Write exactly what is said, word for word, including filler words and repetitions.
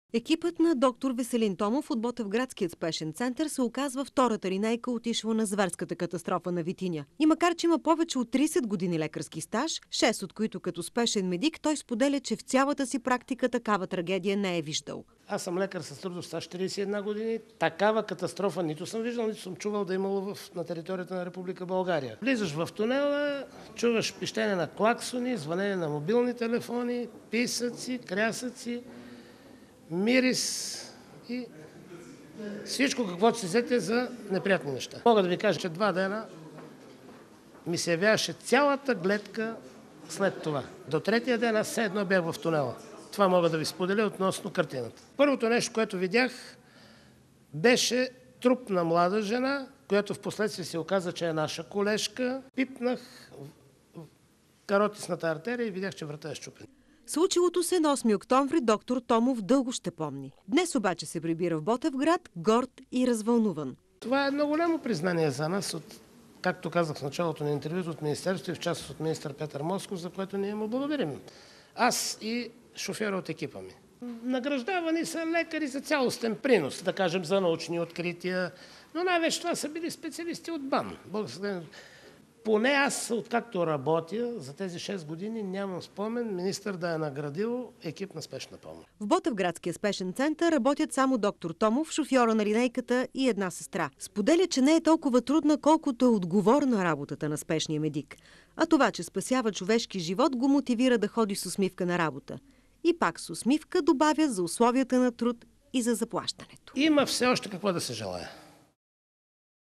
Екипът на доктор Веселин Томов от Ботевградският спешен център се оказва втората линейка, отишла на зверската катастрофа на Витиня. И макар че има повече от тридесет години лекарски стаж, шест от които като спешен медик, той споделя, че в цялата си практика такава трагедия не е виждал. Аз съм лекар с трудов стаж четиридесет и една години. Такава катастрофа нито съм виждал, нито съм чувал да е имало в, на територията на Република България. Влизаш в тунела, чуваш пищене на клаксони, звънене на мобилни телефони, писъци, крясъци, мирис и всичко, каквото се сетите за неприятни неща. Мога да ви кажа, че два дена ми се явяваше цялата гледка след това. До третия ден аз все едно бях в тунела. Това мога да ви споделя относно картината. Първото нещо, което видях, беше труп на млада жена, която в последствие се оказа, че е наша колежка. Пипнах каротисната артерия и видях, че врата е счупена. Случилото се на осми октомври доктор Томов дълго ще помни. Днес обаче се прибира в Ботевград, горд и развълнуван. Това е едно голямо признание за нас, от, както казах в началото на интервюто, от Министерството и в частност от министър Петър Москов, за което ние му благодарим. Аз и шофьора от екипа ми. Награждавани са лекари за цялостен принос, да кажем за научни открития, но най-вече това са били специалисти от БАН. Поне аз, откакто работя, за тези шест години нямам спомен министър да е наградил екип на спешна помощ. В Ботевградския спешен център работят само доктор Томов, шофьора на линейката и една сестра. Споделя, че не е толкова трудна, колкото е отговорна работата на спешния медик. А това, че спасява човешки живот, го мотивира да ходи с усмивка на работа. И пак с усмивка добавя за условията на труд и за заплащането. Има все още какво да се желая.